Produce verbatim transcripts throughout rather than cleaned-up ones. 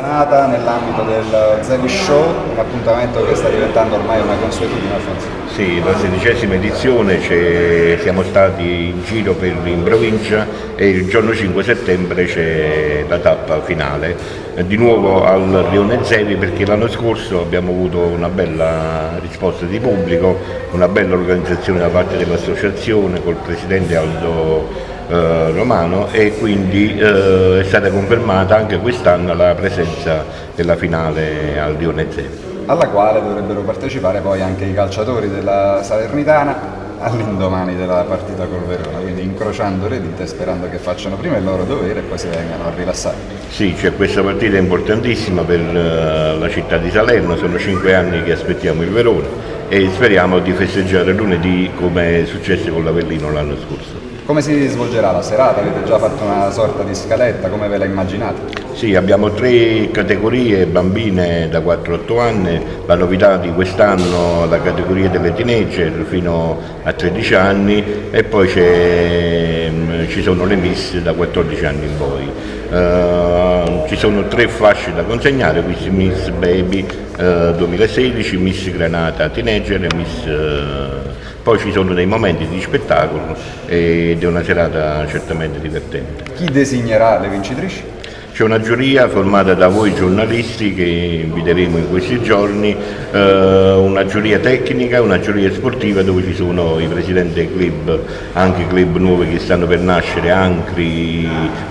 giornata nell'ambito del Zevi Show, un appuntamento che sta diventando ormai una consuetudine, Alfonso. Sì, la sedicesima edizione, siamo stati in giro per, in provincia e il giorno cinque settembre c'è la tappa finale, di nuovo al Rione Zevi, perché l'anno scorso abbiamo avuto una bella risposta di pubblico, una bella organizzazione da parte dell'associazione col presidente Aldo Eh, Romano, e quindi eh, è stata confermata anche quest'anno la presenza della finale al Rione Zevi, alla quale dovrebbero partecipare poi anche i calciatori della Salernitana all'indomani della partita col Verona, quindi incrociando le dita e sperando che facciano prima il loro dovere e poi si vengano a rilassare. Sì, c'è questa partita importantissima per uh, la città di Salerno, sono cinque anni che aspettiamo il Verona e speriamo di festeggiare lunedì come è successo con l'Avellino l'anno scorso. Come si svolgerà la serata? Avete già fatto una sorta di scaletta, come ve la immaginate? Sì, abbiamo tre categorie, bambine da quattro a otto anni, la novità di quest'anno la categoria delle teenager fino a tredici anni e poi c'è, ci sono le miss da quattordici anni in poi. Uh, ci sono tre fasce da consegnare, quindi Miss Baby uh, duemilasedici, Miss Granata Teenager e Miss... Uh, Poi ci sono dei momenti di spettacolo ed è una serata certamente divertente. Chi designerà le vincitrici? C'è una giuria formata da voi giornalisti che inviteremo in questi giorni, eh, una giuria tecnica, una giuria sportiva dove ci sono i presidenti dei club, anche club nuovi che stanno per nascere, Ancri,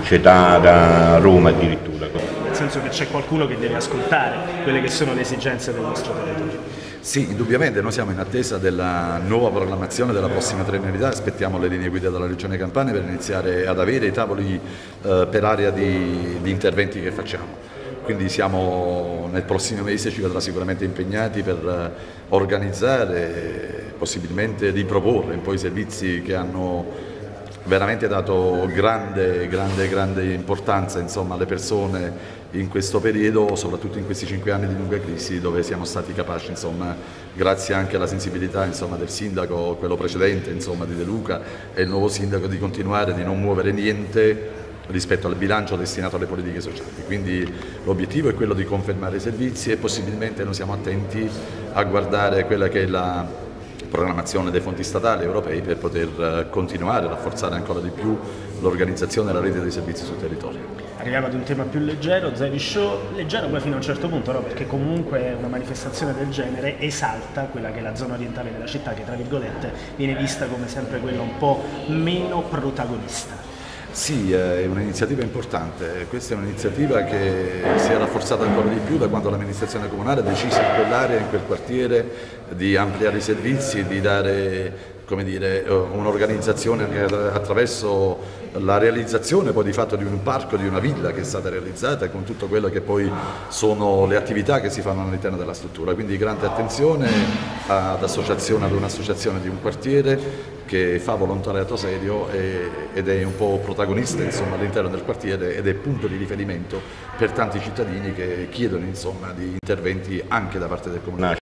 Cetara, Roma addirittura. Nel senso che c'è qualcuno che deve ascoltare quelle che sono le esigenze del nostro territorio. Sì, indubbiamente noi siamo in attesa della nuova programmazione della prossima triennalità, aspettiamo le linee guida dalla Regione Campania per iniziare ad avere i tavoli eh, per area di, di interventi che facciamo. Quindi siamo nel prossimo mese, ci vedrà sicuramente impegnati per eh, organizzare, possibilmente riproporre un po' i servizi che hanno veramente dato grande, grande, grande importanza, insomma, alle persone in questo periodo, soprattutto in questi cinque anni di lunga crisi, dove siamo stati capaci, insomma, grazie anche alla sensibilità, insomma, del sindaco, quello precedente, insomma, di De Luca, e il nuovo sindaco, di continuare, di non muovere niente rispetto al bilancio destinato alle politiche sociali. Quindi l'obiettivo è quello di confermare i servizi e possibilmente noi siamo attenti a guardare quella che è la programmazione dei fondi statali europei per poter continuare a rafforzare ancora di più l'organizzazione e la rete dei servizi sul territorio. Arriviamo ad un tema più leggero, Zevi Show, leggero poi fino a un certo punto, no? Perché comunque una manifestazione del genere esalta quella che è la zona orientale della città, che tra virgolette viene vista come sempre quella un po' meno protagonista. Sì, è un'iniziativa importante, questa è un'iniziativa che si è rafforzata ancora di più da quando l'amministrazione comunale ha deciso in quell'area, in quel quartiere, di ampliare i servizi e di dare, come dire, un'organizzazione attraverso la realizzazione poi di fatto di un parco, di una villa che è stata realizzata con tutto quello che poi sono le attività che si fanno all'interno della struttura. Quindi grande attenzione ad associazione, ad un'associazione di un quartiere che fa volontariato serio e, ed è un po' protagonista, insomma, all'interno del quartiere ed è punto di riferimento per tanti cittadini che chiedono, insomma, di interventi anche da parte del Comune.